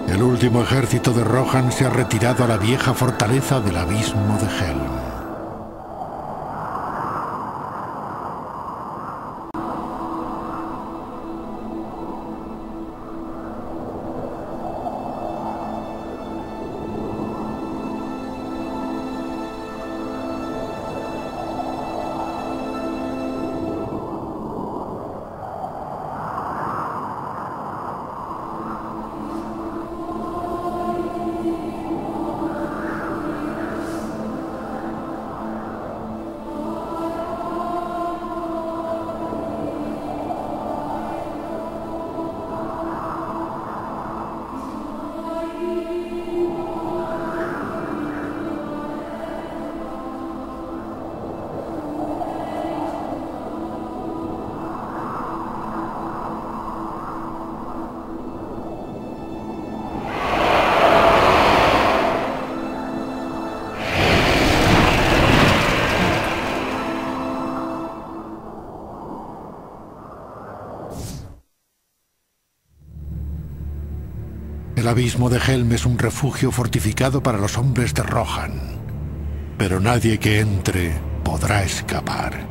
El último ejército de Rohan se ha retirado a la vieja fortaleza del abismo de Helm. El abismo de Helm es un refugio fortificado para los hombres de Rohan. Pero nadie que entre podrá escapar.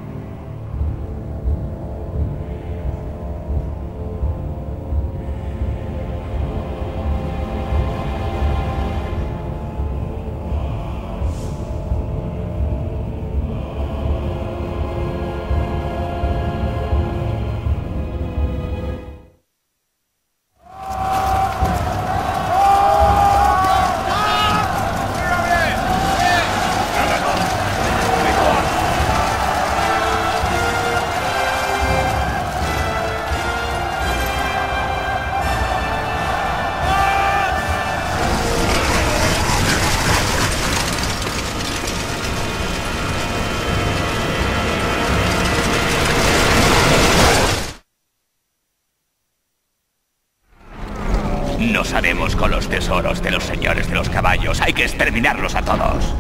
Nos haremos con los tesoros de los señores de los caballos. Hay que exterminarlos a todos.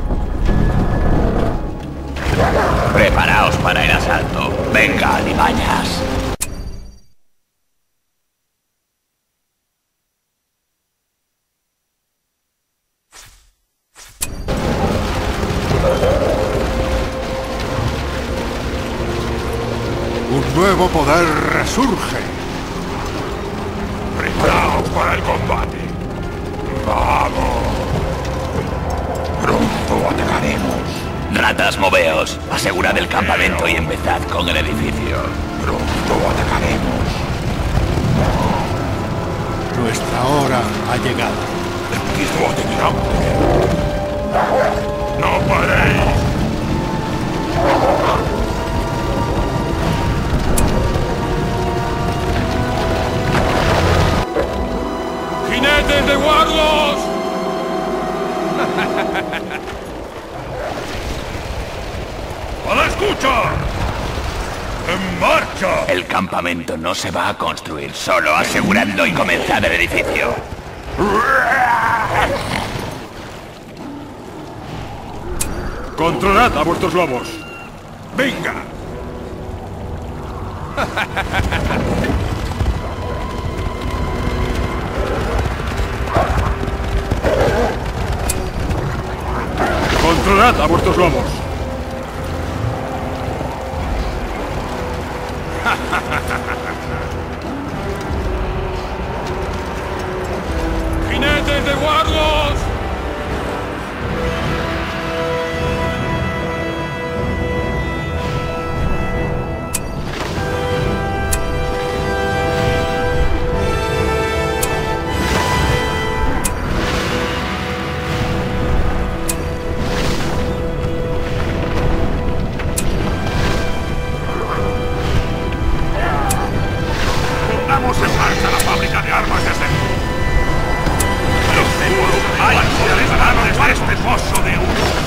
Preparaos para el asalto. Venga, alimañas. Un nuevo poder resurge. ¡Preparaos para el combate! ¡Vamos! ¡Pronto atacaremos! Ratas, moveos. Asegurad el campamento y empezad con el edificio. ¡Pronto atacaremos! Nuestra hora ha llegado. ¡Empiezo a tener hambre! ¡No paréis! ¡Jinetes de guardos! ¡A la escucha! ¡En marcha! El campamento no se va a construir solo. Aseguradlo y comenzad el edificio. ¡Controlad a vuestros lobos! ¡Venga! ¡Controlad a vuestros lobos! ¡Jinetes de guardos! ¡Pongamos en marcha la fábrica de armas desde aquí! ¡Los seguros hay que de este pozo de humo!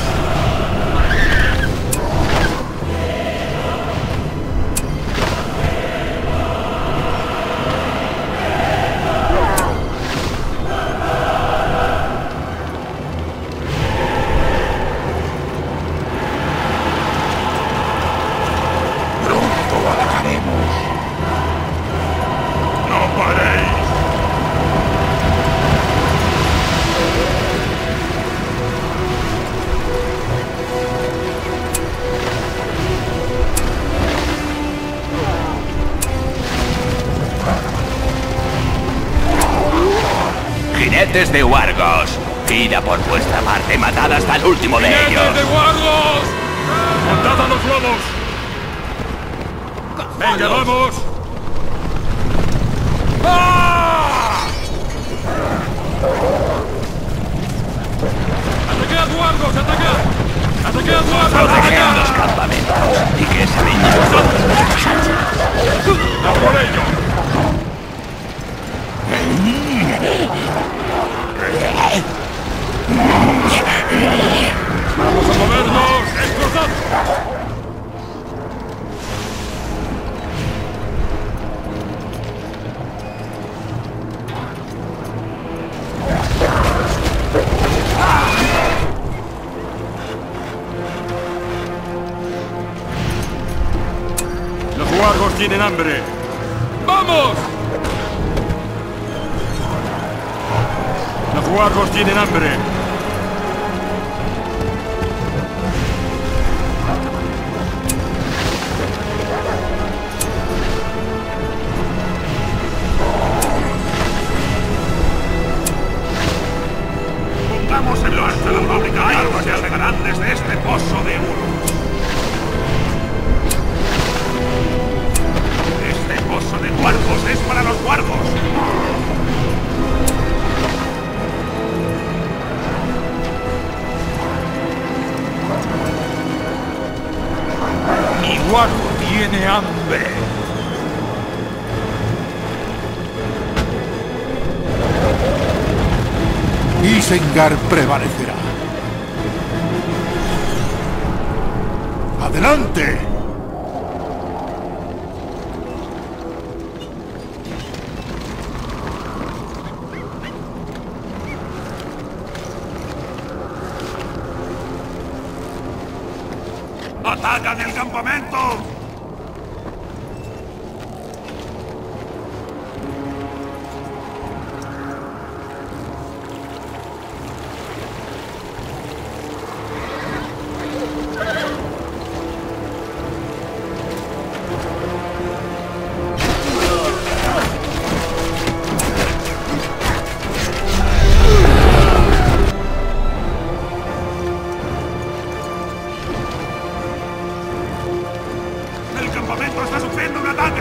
¡Pronto atacaremos! ¡No paréis! Jinetes de Wargos, id a por vuestra parte, matad hasta el último de ellos. ¡Jinetes de Wargos! ¡Montad a los lobos! ¡Venga, vamos! ¡Ah! ¡Atacad, Wargos! ¡Atacad! ¡Atacad, Wargos! Proteged los campamentos y que ese niño ¡A por ello! ¡Vamos a movernos! ¡Esforzad! ¡Los wargos tienen hambre! ¡Vamos! ¡Los wargos tienen hambre! Pongamos en marcha la fábrica de armas y alejarán desde este pozo de Uruk. Este pozo de wargos es para los wargos. Mi wargo tiene hambre. Isengard prevalecerá. ¡Adelante! ¡Atacan el campamento! ¡El campamento está sufriendo un ataque!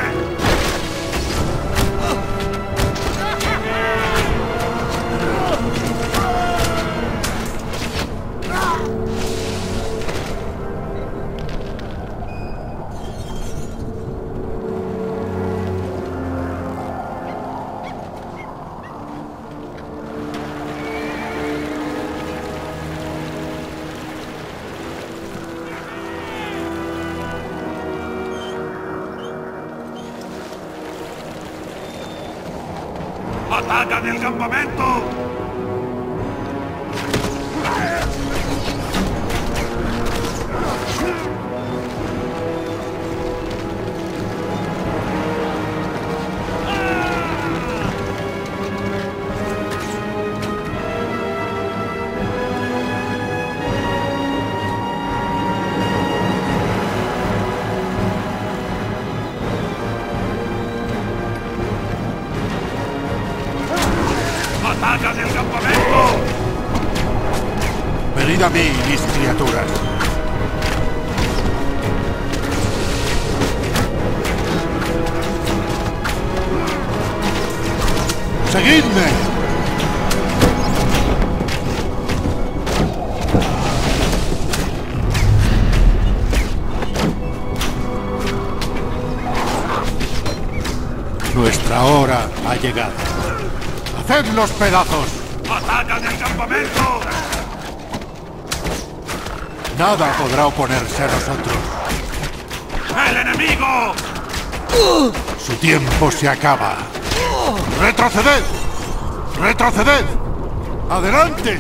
¡Atacan el campamento! ¡Atacan el campamento! Venid a mí, mis criaturas. ¡Seguidme! Nuestra hora ha llegado. ¡Haced los pedazos! ¡Atacan el campamento! Nada podrá oponerse a nosotros. ¡El enemigo! Su tiempo se acaba. ¡Retroceded! ¡Retroceded! ¡Adelante!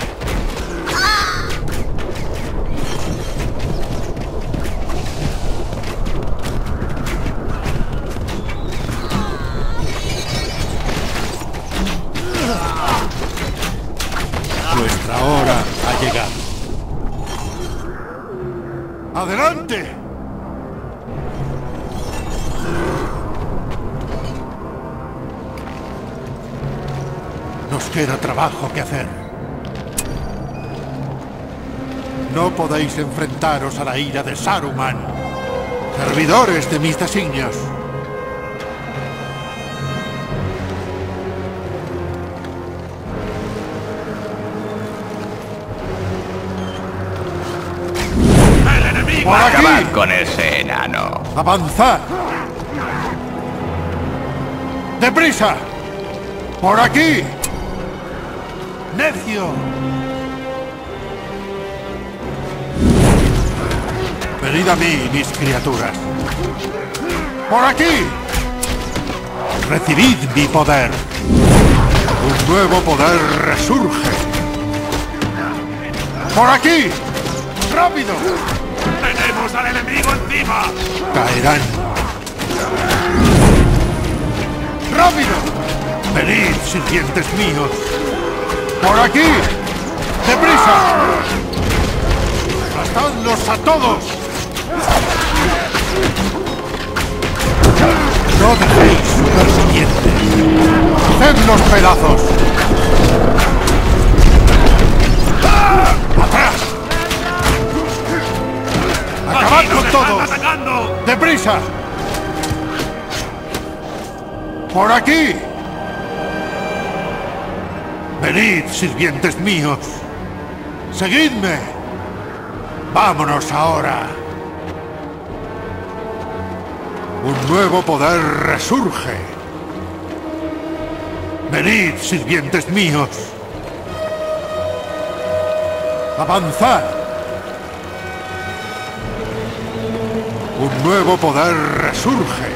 Nuestra hora ha llegado. ¡Adelante! Nos queda trabajo que hacer. No podéis enfrentaros a la ira de Saruman, servidores de mis designios. ¡Por aquí! Acabad con ese enano. ¡Avanzad! ¡Deprisa! ¡Por aquí! ¡Necio! Venid a mí, mis criaturas. ¡Por aquí! Recibid mi poder. Un nuevo poder resurge. ¡Por aquí! ¡Rápido! ¡Tenemos al enemigo encima! Caerán. ¡Rápido! Venid, sirvientes míos. ¡Por aquí! ¡Deprisa! ¡Aplastadlos a todos! ¡No dejéis supervivientes! ¡Hacedlos pedazos! ¡Atrás! ¡Acabad ¡Aquí nos con están todos! atacando! ¡Deprisa! ¡Por aquí! Venid, sirvientes míos. ¡Seguidme! ¡Vámonos ahora! Un nuevo poder resurge. Venid, sirvientes míos. ¡Avanzad! Un nuevo poder resurge.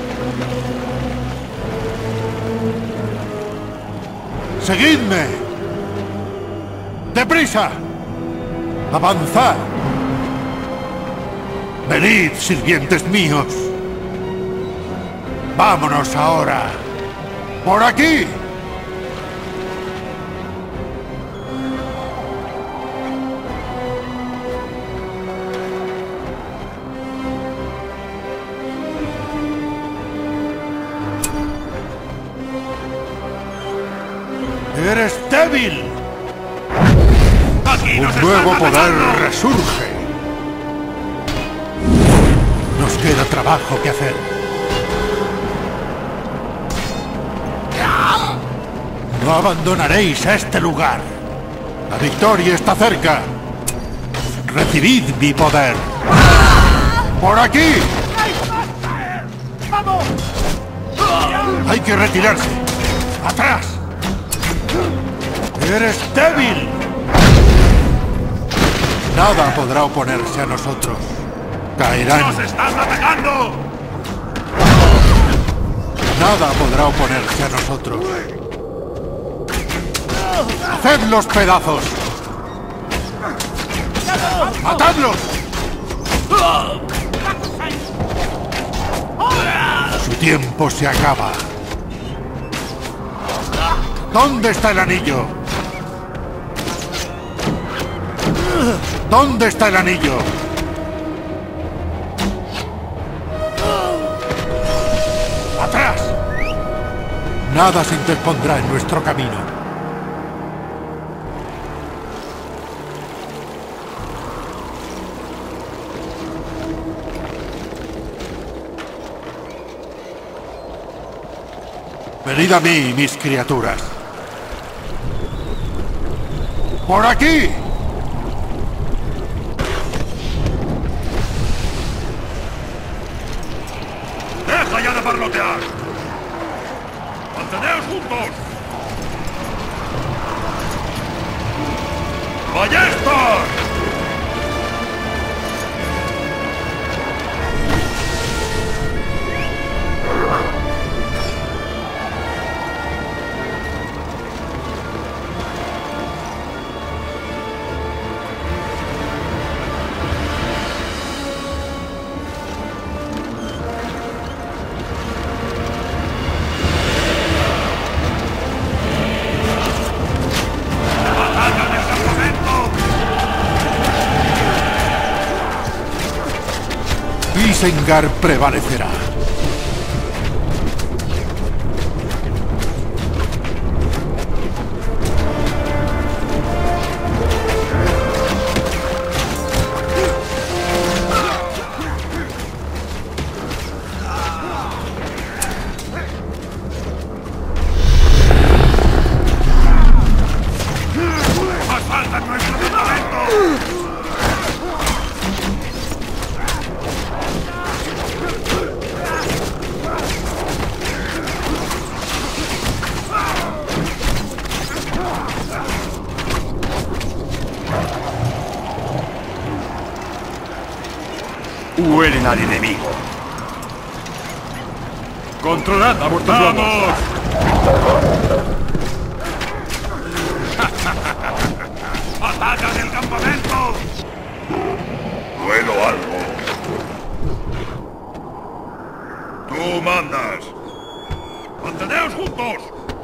¡Seguidme! ¡Deprisa! ¡Avanzad! Venid, sirvientes míos. ¡Vámonos ahora! ¡Por aquí! ¡Eres débil! ¡Aquí nos Un nuevo están poder atacando! resurge. Nos queda trabajo que hacer. No abandonaréis este lugar. La victoria está cerca. Recibid mi poder. ¡Por aquí! ¡Vamos! Hay que retirarse. ¡Atrás! ¡Eres débil! Nada podrá oponerse a nosotros. Caerán. ¡Nos están atacando! Nada podrá oponerse a nosotros. ¡Hacedlos pedazos! ¡Matadlos! Su tiempo se acaba. ¿Dónde está el anillo? ¿Dónde está el anillo? ¡Atrás! Nada se interpondrá en nuestro camino. Venid a mí, mis criaturas. ¡Por aquí! ¡Deja ya de parlotear! ¡Manteneos juntos! ¡Ballestas! Isengard prevalecerá. Huelen al enemigo. Controlad a vuestros lobos. ¡Atacan el campamento! Vuelo algo. Tú mandas. ¡Manteneos juntos!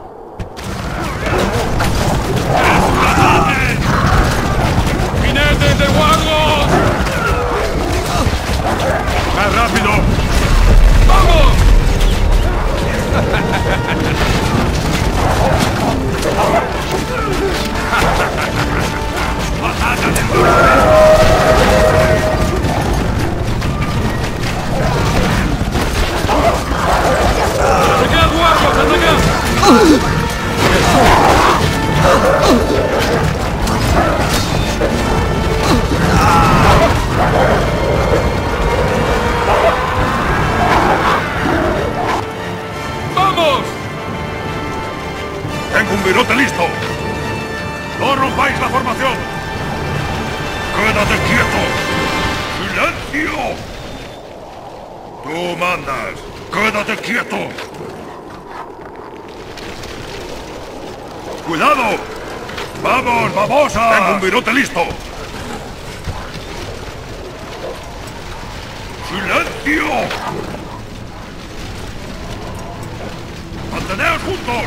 ¡Ataque! ¡Jinetes de guardos! ¡Más rápido! ¡Vamos! ¡Atacan el campamento! ¡Atacad, guardos! ¡Atacad! ¡Vamos! ¡Tengo un virote listo! ¡No rompáis la formación! ¡Quédate quieto! ¡Silencio! ¡Tú mandas! ¡Quédate quieto! ¡Cuidado! ¡Vamos, babosa! ¡Tengo un virote listo! ¡Silencio! ¡Manteneos juntos!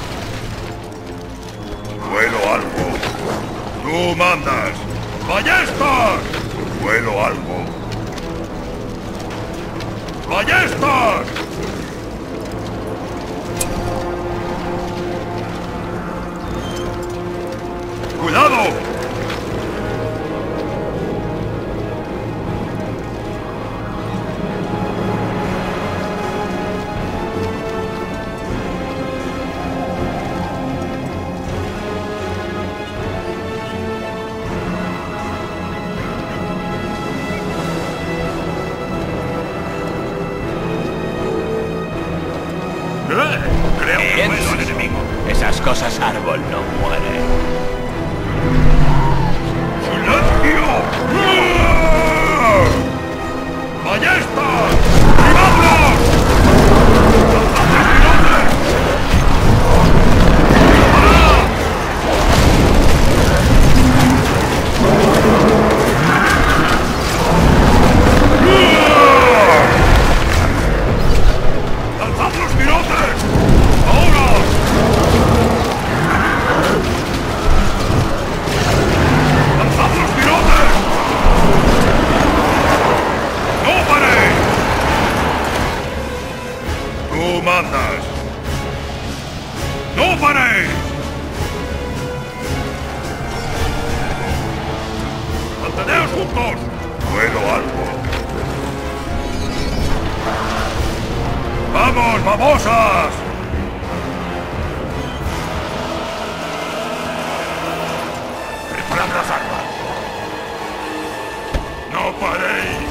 ¡Vuelo algo! ¡Tú mandas! ¡Ballestas! ¡Vuelo algo! ¡Ballestas! ¡Cuidado! Creo que vuelo al enemigo. Esas cosas árbol no mueren. ¡Silencio! ¡Ballestas! ¡Derribadlos! ¡Lanzadles pilotes! ¡Disparad! ¡Lanzad los pilotes! ¡Ahora! ¡Lanzad los pilotes! ¡No paréis! ¡Tú mandas! ¡No paréis! ¡Manteneos juntos! ¡Vuelo algo! ¡Vamos, babosas! ¡Preparad las armas! ¡No paréis!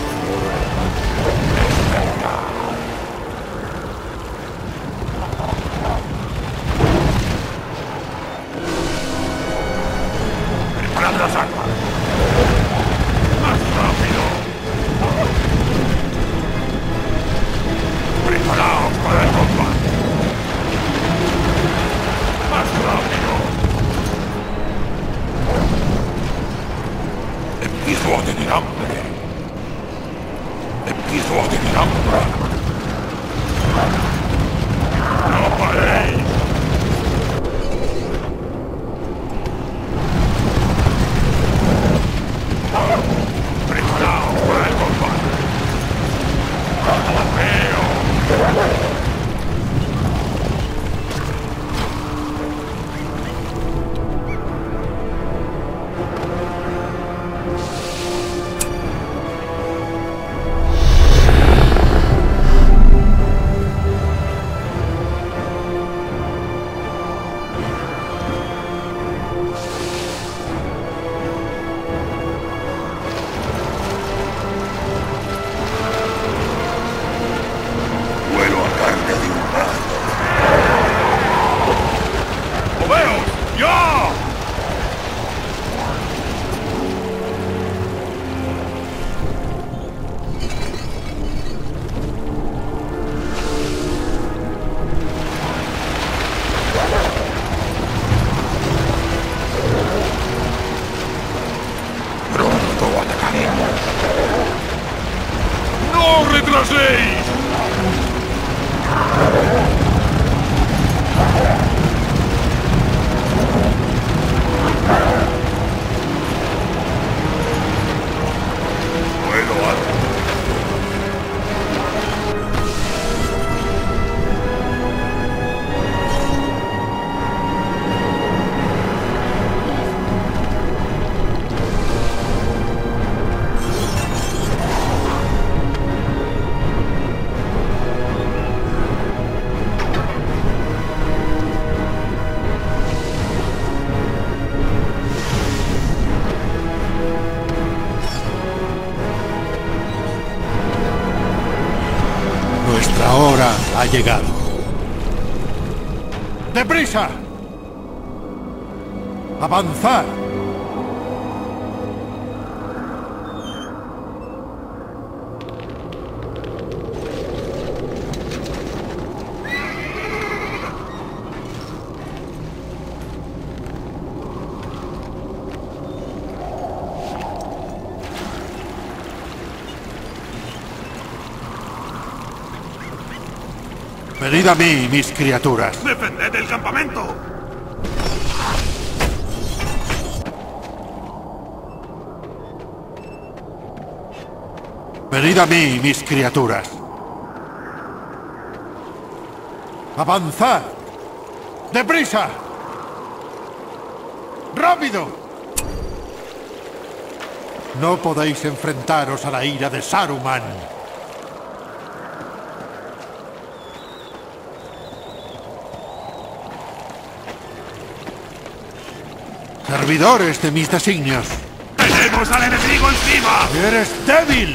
¡Preparad las armas! ¡Más rápido! ¡Preparaos para el combate! ¡Más rápido! Empiezo a tener hambre. Empiezo a tener hambre. ¡No paréis! ¡Preparaos para el combate! ¡Lo veo! llegado. ¡Deprisa! ¡Avanzad! Venid a mí, mis criaturas. ¡Defended el campamento! Venid a mí, mis criaturas. ¡Avanzad! ¡Deprisa! ¡Rápido! No podéis enfrentaros a la ira de Saruman. Servidores de mis designios. ¡Tenemos al enemigo encima! ¡Eres débil!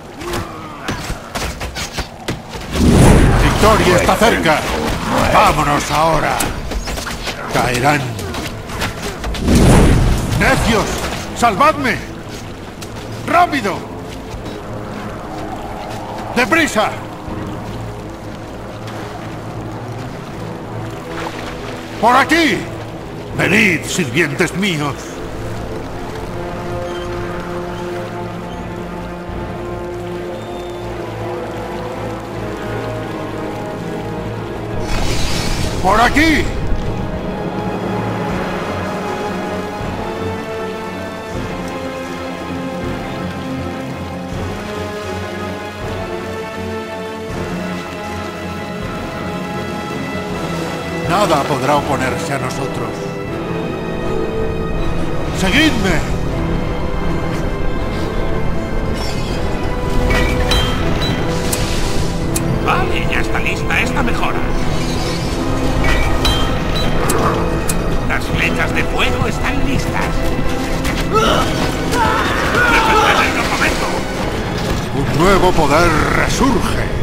La victoria está cerca. ¡Vámonos ahora! Caerán. ¡Necios! ¡Salvadme! ¡Rápido! ¡Deprisa! ¡Por aquí! ¡Venid, sirvientes míos! ¡Por aquí! Nada podrá oponerse a nosotros. ¡Seguidme! Vale, ya está lista esta mejora. Las flechas de fuego están listas. ¡Defended el campamento! Un nuevo poder resurge.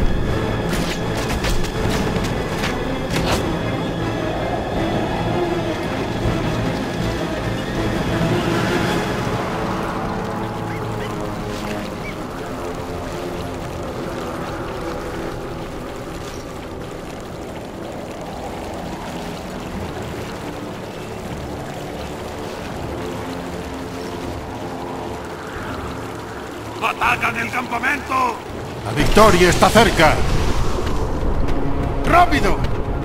¡Atacan el campamento! La victoria está cerca. ¡Rápido!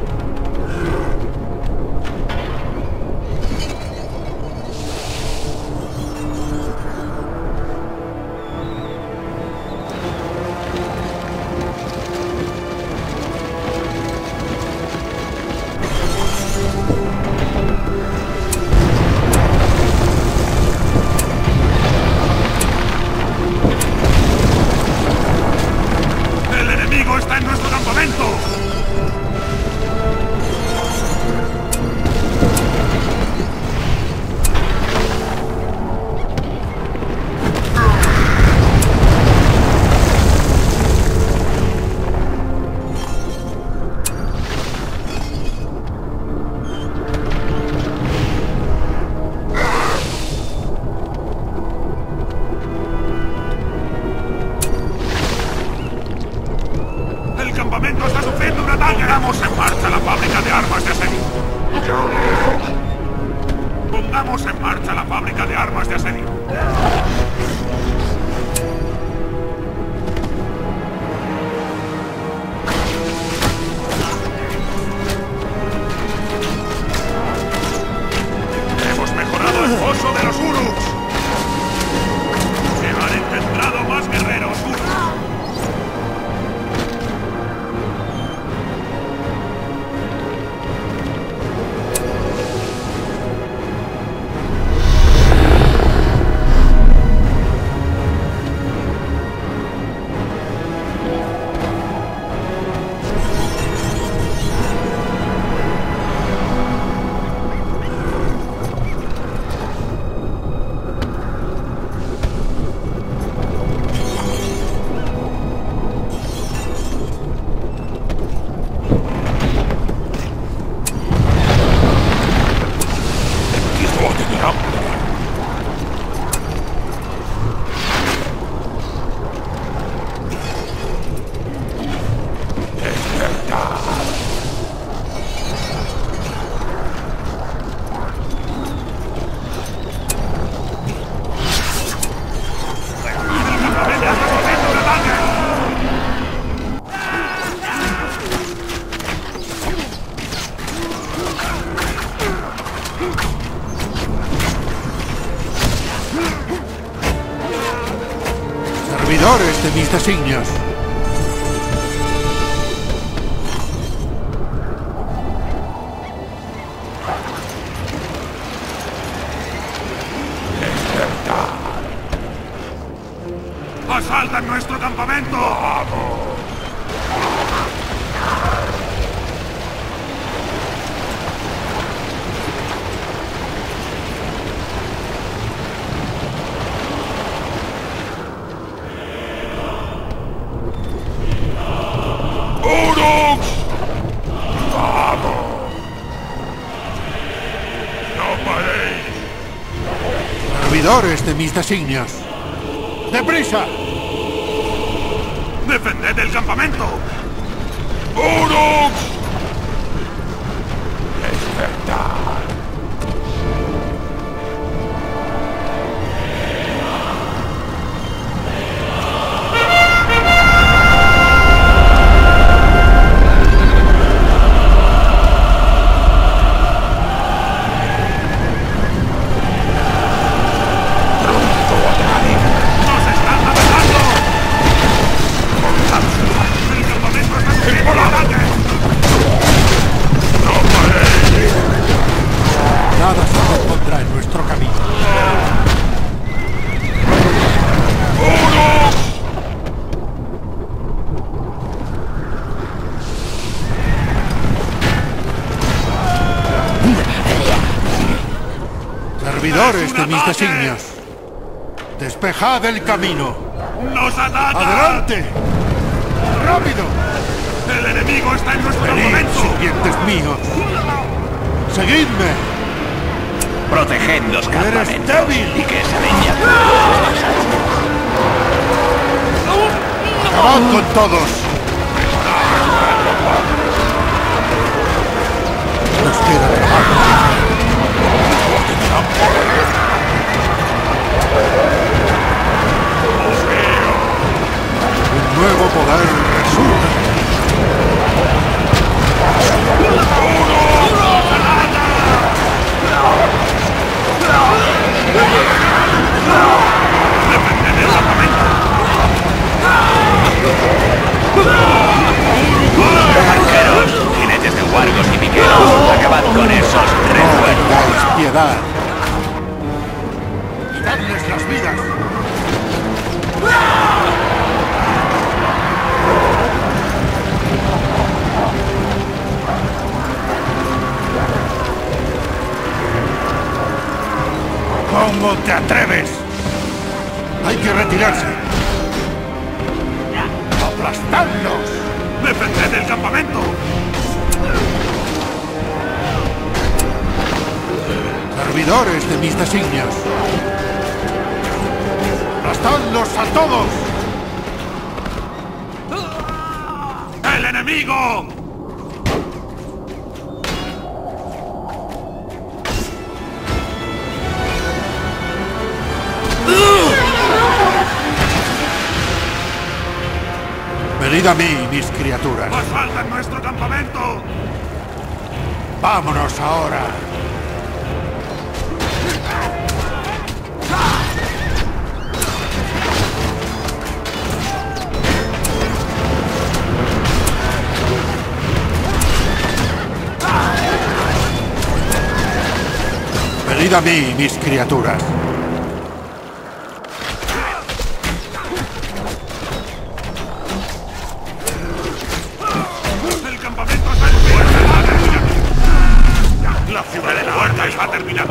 ¡El enemigo está en nuestro campamento! ¡El campamento está sufriendo un ataque! ¡Pongamos en marcha la fábrica de armas de asedio! ¡Pongamos en marcha la fábrica de armas de asedio! ¡Hemos mejorado el foso de los Uruks! ¡Se han engendrado más guerreros Uruks! Servidores de mis designios. ¡Asaltan nuestro campamento! ¡Vamos! ¡Uruks! ¡Vamos! ¡No paréis! Servidores de mis designios. ¡Deprisa! ¡Defended el campamento! ¡Uruks! ¡Despertad! Nada se encontrará en nuestro camino. Servidores de mis designios. Despejad el camino. ¡Nos atacan! ¡Adelante! ¡Rápido! ¡El enemigo está en nuestro ¡Venid, campamento! sirvientes míos! ¡Seguidme! Proteged los ¡Eres campamentos débil! y que esa leña ¡Acabad con todos! Nos queda trabajo. Un nuevo poder resurge. arqueros, jinetes de huargos y piqueros. Acabad con esos No refuerzos. tengáis piedad. ¡Quitadles las vidas! ¿Cómo te atreves? Hay que retirarse. ¡Aplastadlos! ¡Defended el campamento! Servidores de mis designios. ¡Aplastadlos a todos! ¡El enemigo! Venid a mí, mis criaturas. ¡Asaltan nuestro campamento! ¡Vámonos ahora! Venid a mí, mis criaturas. ¡El campamento está en puerta! ¡Ha terminado! ¡La ciudad de la puerta está terminado!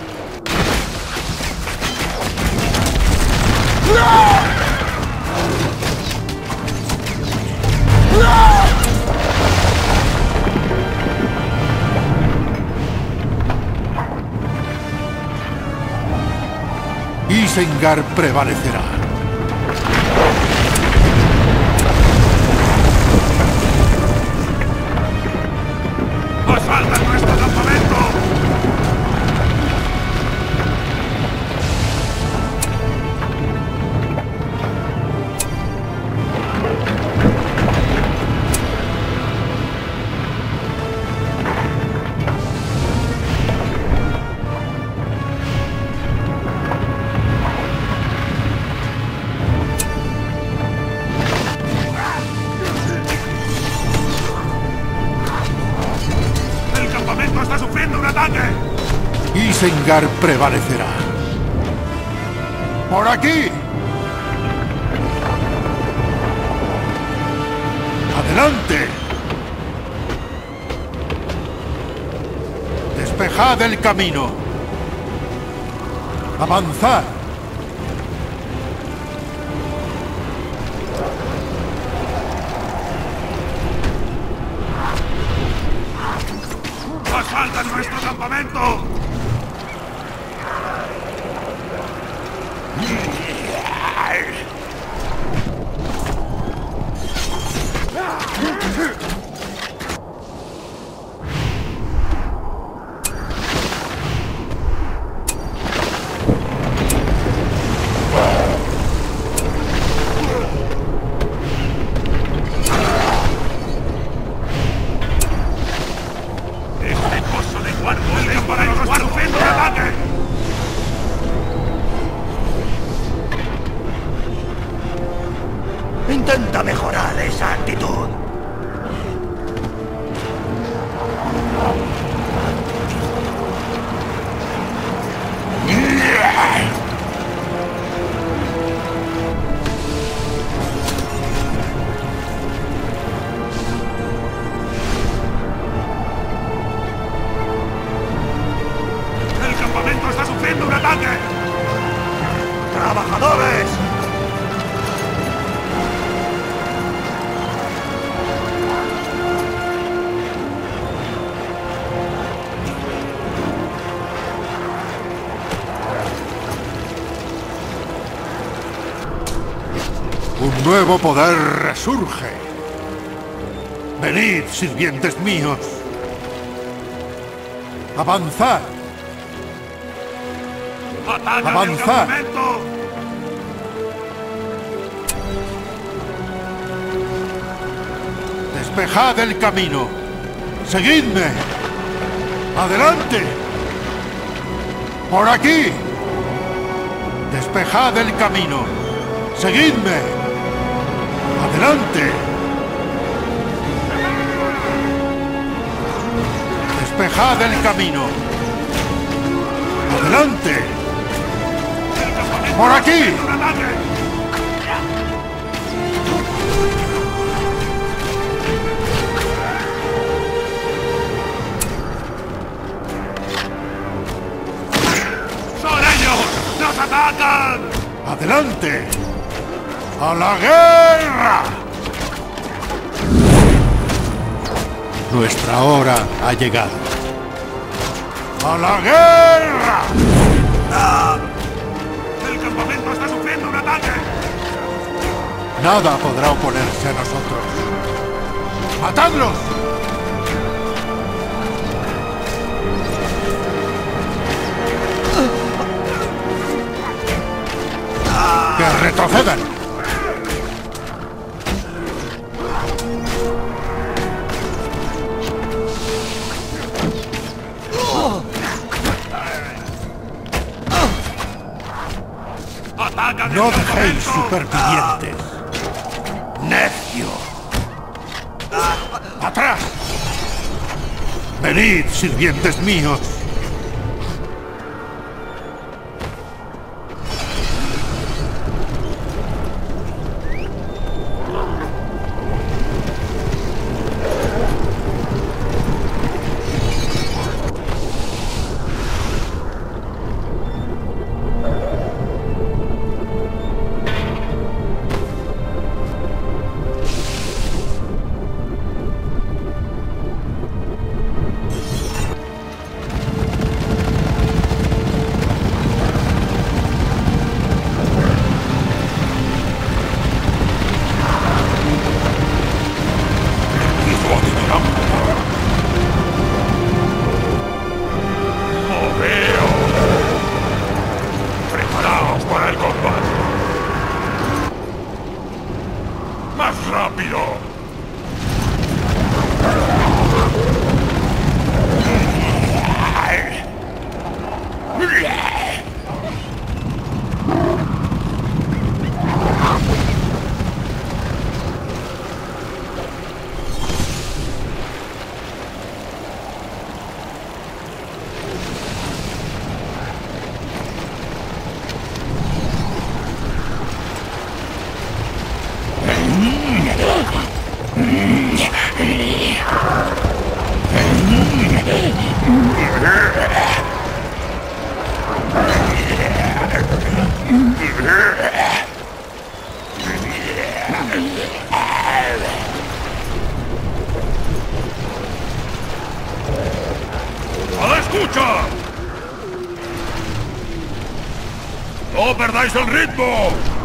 Isengard prevalecerá. ¡Asaltan nuestro campamento! Midgard prevalecerá. ¡Por aquí! ¡Adelante! ¡Despejad el camino! ¡Avanzad! ¡Asaltan nuestro campamento! Intenta mejorar esa actitud. ¡El campamento está sufriendo un ataque! ¡Trabajadores! Un nuevo poder resurge. Venid, sirvientes míos. Avanzad. ¡Atacan el ¡Avanzad! campamento! Despejad el camino. Seguidme. Adelante. Por aquí. Despejad el camino. Seguidme. Adelante. Despejad el camino. Adelante. Por aquí. ¡Un ataque! ¡Son ellos! ¡Nos atacan! Adelante. ¡A la guerra! Nuestra hora ha llegado. ¡A la guerra! ¡El campamento está sufriendo un ataque! Nada podrá oponerse a nosotros. ¡Matadlos! ¡Que retrocedan! ¡Atacan ¡No el dejéis campamento! supervivientes! ¡Necio! ¡Atrás! ¡Venid, sirvientes míos! ¡No perdáis el ritmo!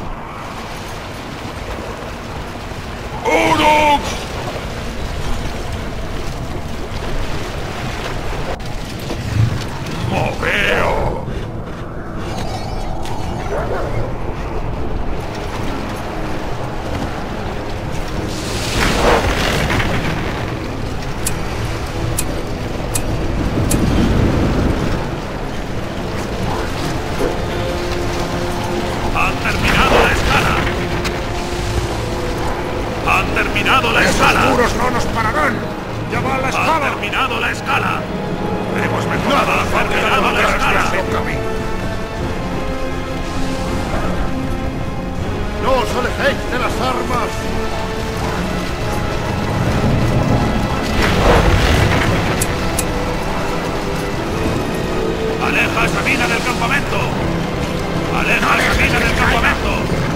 ¡Urux! ¡Moveo! ¡Han terminado la escala! ¡Han terminado la escala! ¡Esos muros no nos pararán! ¡Ya va la ¡Han escala! terminado la escala! ¡Hemos mejorado la terminado la escala! ¡No os alejéis de las armas! ¡Aleja esa mina del campamento! ¡Aleja esa mina del campamento!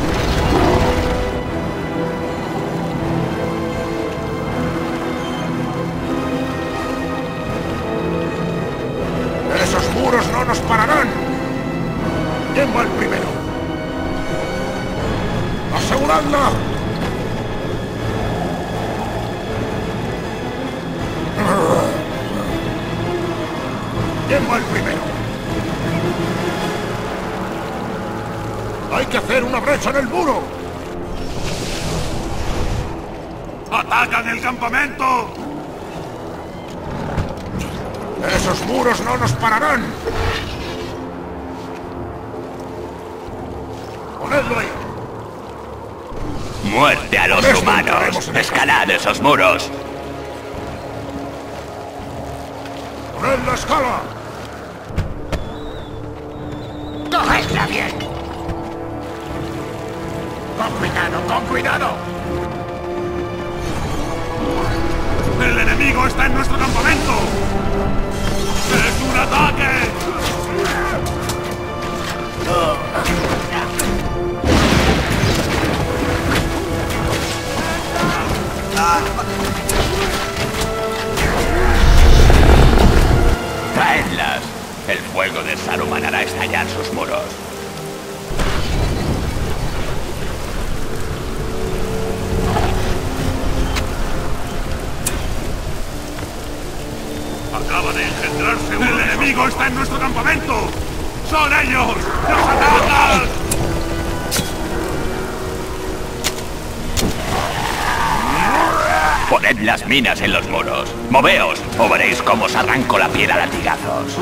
¡Esos muros no nos pararán! ¿Quién va el primero? ¡Aseguradla! ¿Quién va el primero? ¡Hay que hacer una brecha en el muro! ¡Atacan el campamento! ¡Esos muros no nos pararán! ¡Ponedlo ahí! ¡Muerte a los humanos! ¡Escalad esos muros! ¡Poned la escala! ¡Cogedla bien! ¡Con cuidado, con cuidado! ¡El enemigo está en nuestro campamento! ¡Es un ataque! ¡Traedlas! El fuego de Saruman hará estallar sus muros. ¡Acaba de engendrarse uno! ¡El enemigo está en nuestro campamento! ¡Son ellos! ¡Nos atacan! Poned las minas en los muros. Moveos, o veréis cómo os arranco la piel a latigazos.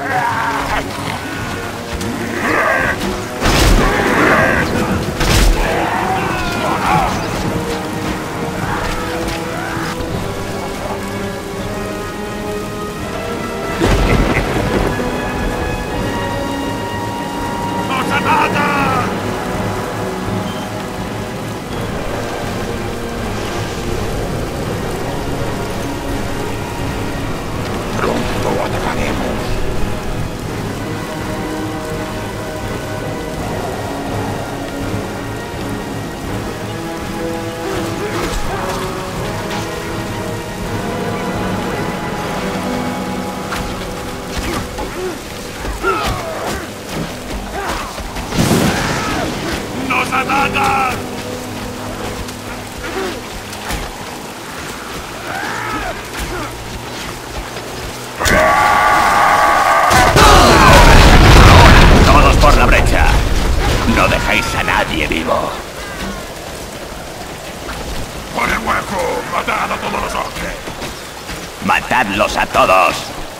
¡Nos atacan! ¡Pronto atacaremos! ¡Nos atacan! ¡Todos por la brecha! No dejéis a nadie vivo. ¡Por el hueco! ¡Matad a todos los hombres! ¡Matadlos a todos!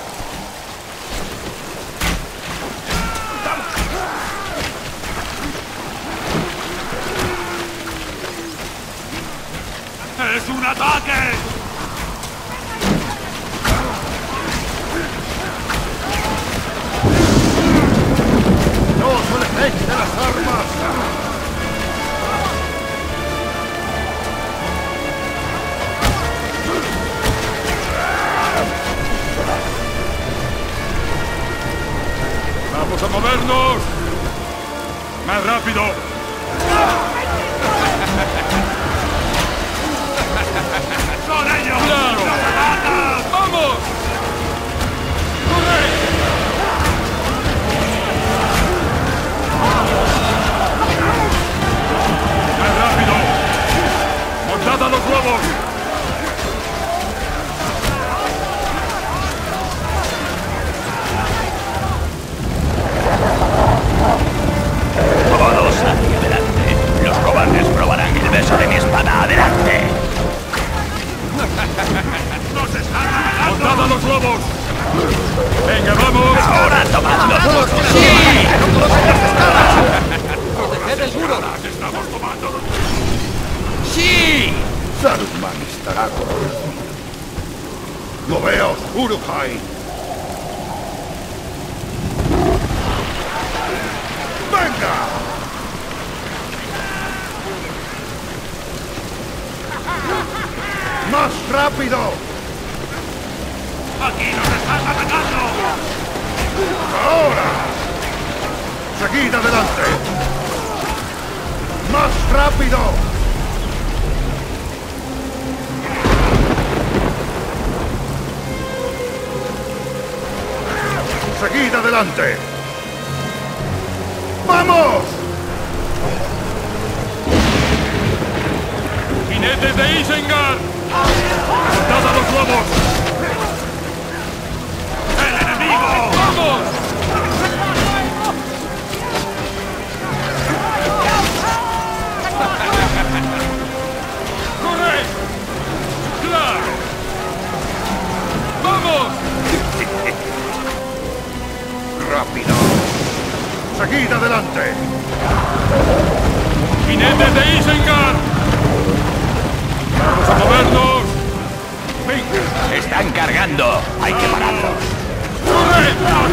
¡Es un ataque! ¡No os alejéis de las armas! ¡Vamos a movernos! ¡Más rápido! ¡Son ellos! ¡Claro! ¡Nos atacan! ¡Vamos! ¡Corre! Uruk-hai! ¡Venga! ¡Más rápido! ¡Aquí nos están atacando! ¡Ahora! ¡Seguid adelante! ¡Más rápido! ¡Seguid adelante! ¡Vamos! ¡Jinetes de Isengard! ¡Dad a los lobos! ¡El enemigo! ¡Vamos! ¡Corred! ¡Claro! ¡Vamos! ¡Rápido! ¡Seguid adelante! ¡Jinetes de Isengard! ¡Vamos a movernos! ¡Venga! ¡Están cargando! ¡Hay que pararlos! ¡Corred!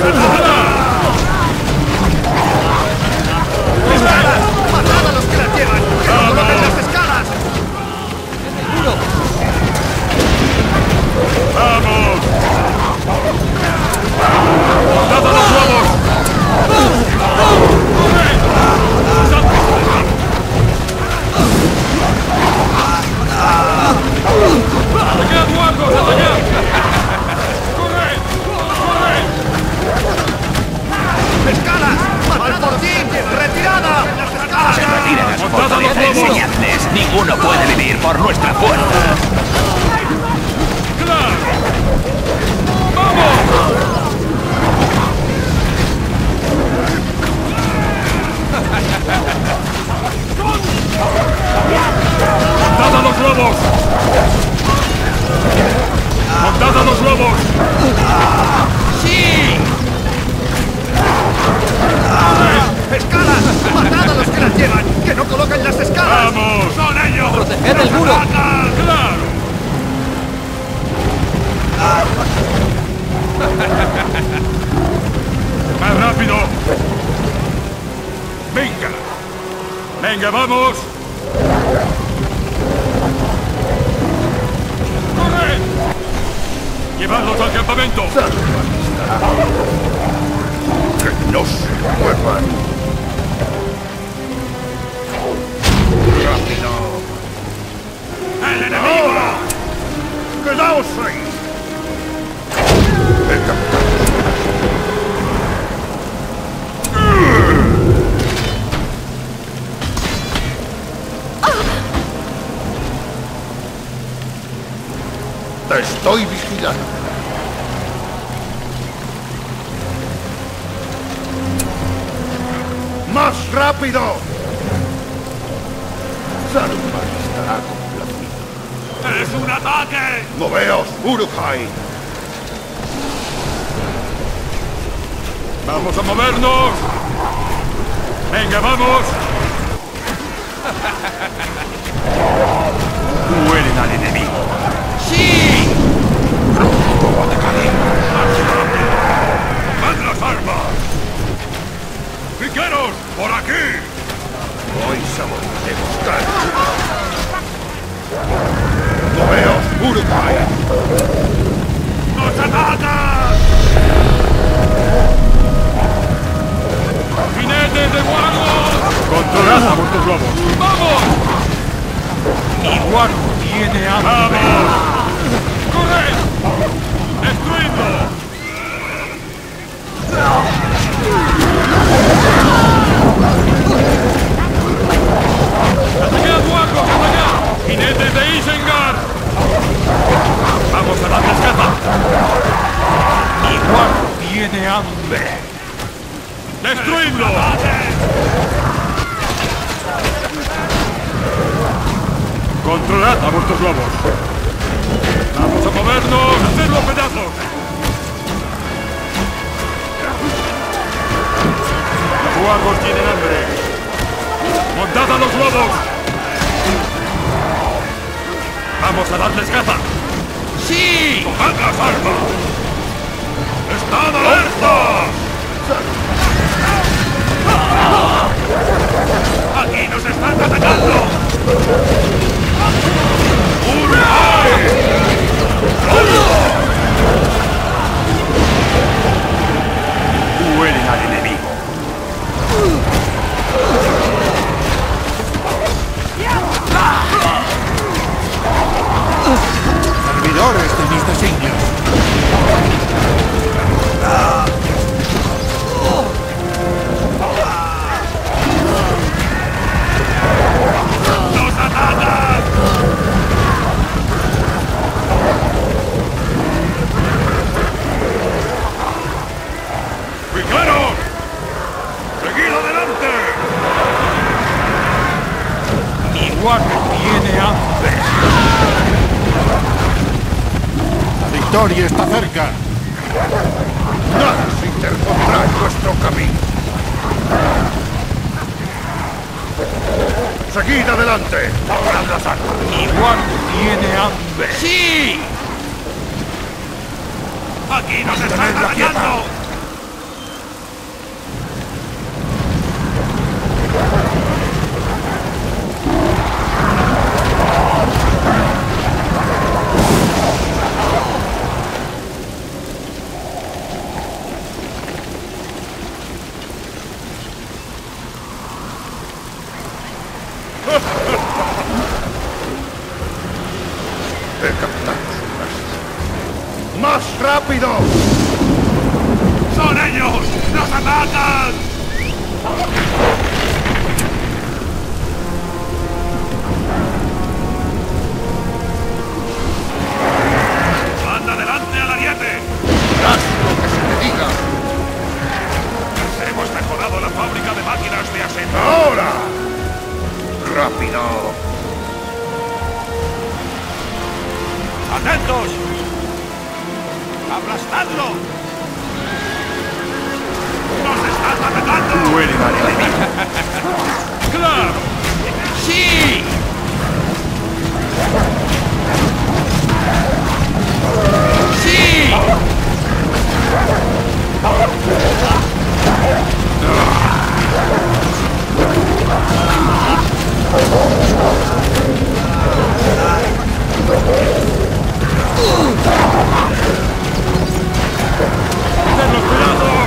¡Escalas! ¡Matad a los que las llevan! ¡Que no coloquen las escalas! ¡Vamos! ¡Dad a los lobos! ¡Corred! ¡Atacad, guardos! ¡Atacad! ¡Corred! ¡Corred! ¡Escalas! ¡Al fortín! ¡Retirada! ¡Las escalas! ¡Se retiren a su ¡Montad a los fortaleza! lobos! ¡Enseñadles! ¡Ninguno puede vivir por nuestra fuerza! ¡Claro! ¡Vamos! ¡Montad a los lobos! ¡Montad a los lobos! ¡Sí! ¡Escalas! ¡Matad a los que las llevan! ¡Que no coloquen las escalas! ¡Vamos! ¡Son ellos! ¡Proteged el muro! ¡Claro! ¡Más rápido! ¡Venga! ¡Venga, vamos! ¡Corre! ¡Llevadlos al campamento! ¡Que no se muevan! ¡Rápido! ¡El enemigo! ¡Ahora! ¡Quedaos ahí! El capitán. Te estoy vigilando. ¡Más rápido! Saruman estará complacido. ¡Es un ataque! ¡Moveos, Uruk-hai! ¡Vamos a movernos! ¡Venga, vamos! ¡Mueren al enemigo! ¡Sí! ¡Tomad las armas! ¡Piqueros! ¡Por aquí! Hoy saborearemos carne. ¡Moveos, Uruk-hai! ¡Nos atacan! ¡Jinetes de guardos! ¡Controlad a vuestros lobos! ¡Vamos! ¡Mi guardo tiene hambre! ¡Vamos! ¡Corred! ¡Destruidlo! ¡Atacad, guardos! ¡Atacad! ¡Jinetes de Isengard! ¡Vamos a darles caza! ¡Mi guardo tiene hambre! ¡Destruidlo! ¡Controlad a vuestros lobos! ¡Vamos a movernos! ¡Hacedlo pedazos! ¡Los guardos tienen hambre! ¡Montad a los lobos! ¡Vamos a darles caza! ¡Sí! ¡Tomad las armas! ¡Estad alerta! ¡Aquí nos están atacando! ¡Huelen al enemigo! Servidores de mis designios. ¡Nos atacan! ¡Piqueros! ¡Seguid adelante! Mi guardia tiene hambre. La victoria está cerca. Nada se interpondrá en nuestro camino. ¡Seguid adelante! ¡Abran las armas! Mi guardia tiene hambre. ¡Sí! ¡Aquí nos están atacando! He captado su rastro. ¡Más rápido! ¡Son ellos! ¡Nos atacan! ¡Anda adelante al ariete! ¡Haz lo que se te diga! ¡Hemos mejorado la fábrica de máquinas de asedio! ¡Ahora! ¡Rápido! ¡Atentos! ¡Aplastadlo! ¡Nos están atacando! ¡Huelen al enemigo! ¡Claro! ¡Sí! ¡Sí! ¡Tenlos cuidado!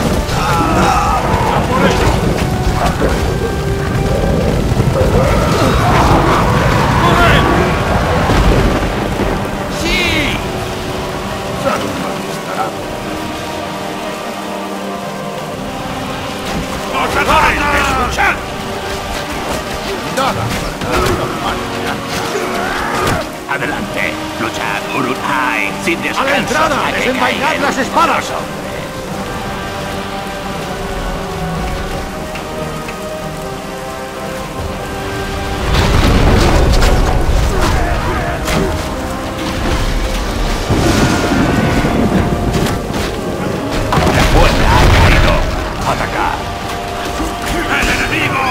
¡A por ellos! ¡Corred! ¡Sí! ¡Nos atacan! ¡Escuchad! ¡Nada! ¡Adelante! ¡Luchad, Uruk-hai! ¡Sin descanso! ¡A la entrada! ¡A que ¡Desenvainad caigan las espadas! los hombres! ¡La puerta ha caído! ¡Atacar! ¡El enemigo!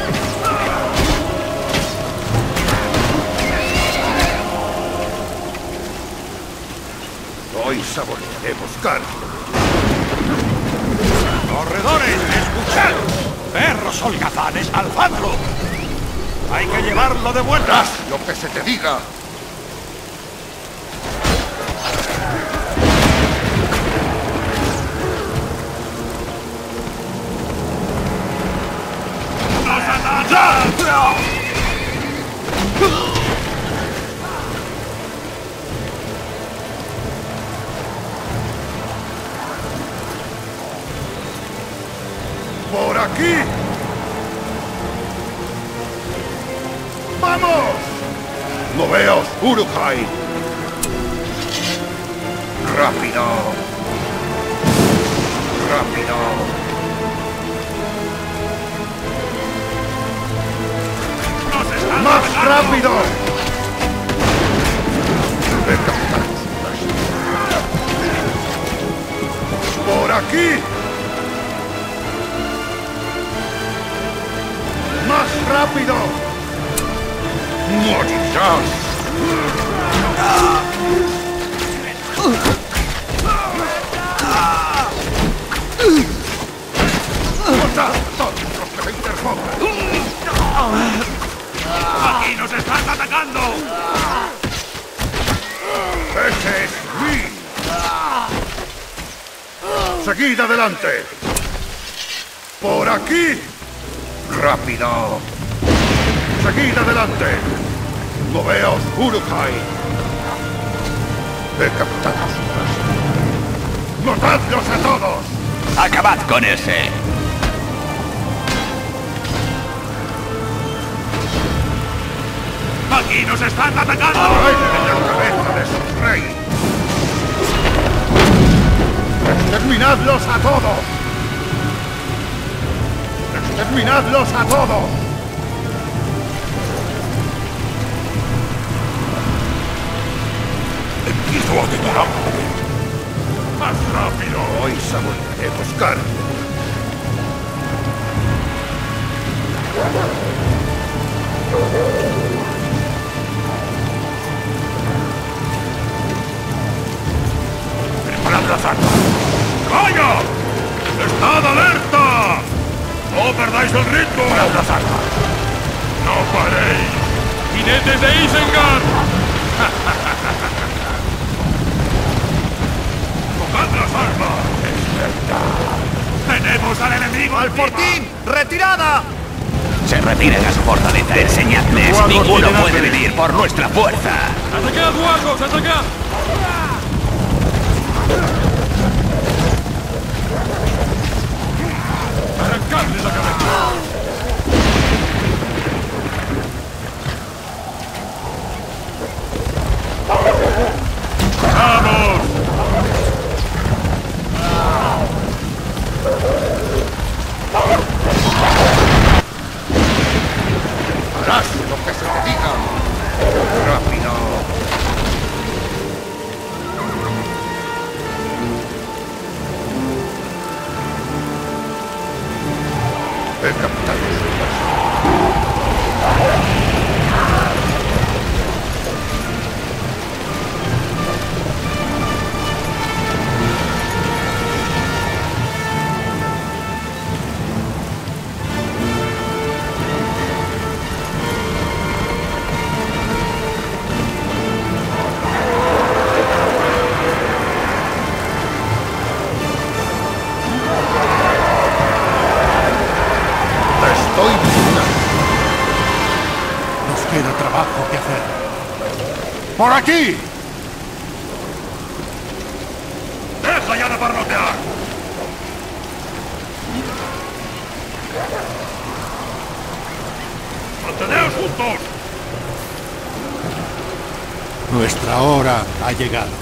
Hoy saborearé buscar. ¡Corredores, escuchad! ¡Perros holgazanes, alzadlo! ¡Hay que llevarlo de vuelta! ¡Haz lo que se te diga! ¡Nos atacan! ¡Por aquí! ¡Vamos! ¡Moveos, Uruk-hai! ¡Rápido! ¡Rápido! ¡Nos están ¡Más atacando! rápido! He captado su rastro. ¡Por aquí! ¡Más rápido! ¡Morirás! ¡Matad a todos los que se interpongan! ¡Aquí nos están atacando! ¡Ese es mí! ¡Seguid adelante! ¡Por aquí! ¡Rápido! ¡Seguid adelante! ¡Moveos, Uruk-hai! ¡He captado su base! ¡Matadlos a todos! ¡Acabad con ese! ¡Aquí nos están atacando! ¡Traedme la cabeza de su rey! ¡Exterminadlos a todos! ¡Exterminadlos a todos! ¡Empiezo a tener hambre! ¡Más rápido! Hoy saborearé buscar. ¡Preparad las armas! ¡Calla! ¡Estad alerta! ¡No perdáis el ritmo! ¡Preparad las armas! ¡No paréis! ¡Jinetes de Isengard! ¡Tocad las armas! ¡Despertad! ¡Tenemos al enemigo! ¡Al fortín! ¡Retirada! Se retiren a su fortaleza. Enseñadles. Ninguno puede vivir por nuestra fuerza. ¡Atacad, guardos! ¡Atacad! ¡Arrancadles la cabeza! ¡Vamos! ¡Harás lo que se te diga! ¡Rápido! He captado su base. Estoy vigilando. Nos queda trabajo que hacer. ¡Por aquí! ¡Deja ya de parlotear! ¡Manteneos juntos! Nuestra hora ha llegado.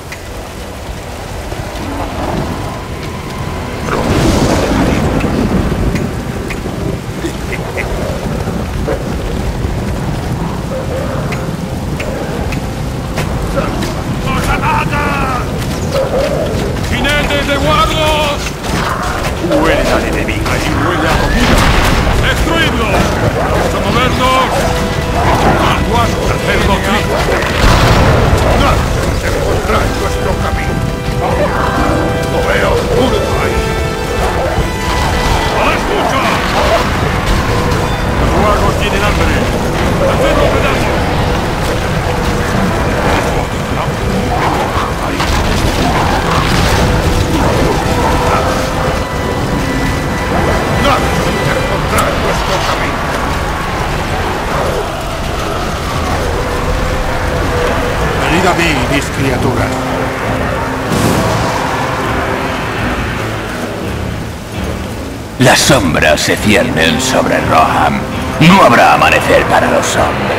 ¡Nos atacan! ¡Jinetes de guardos! Huele al enemigo. ¡Ahí huele a comida! ¡Destruidlo! ¡Vamos a movernos! ¡Aguas! ¡Hacerlo aquí! ¡Nadie se pondrá en nuestro camino! ¡Moveos, Uruk-hai! ¡A la escucha! ¡Los guardos tienen hambre! ¡Hacedlo pedazos! ¡Nadie se interpondrá en nuestro camino! Venid a mí, mis criaturas. Las sombras se ciernen sobre Rohan. No habrá amanecer para los hombres.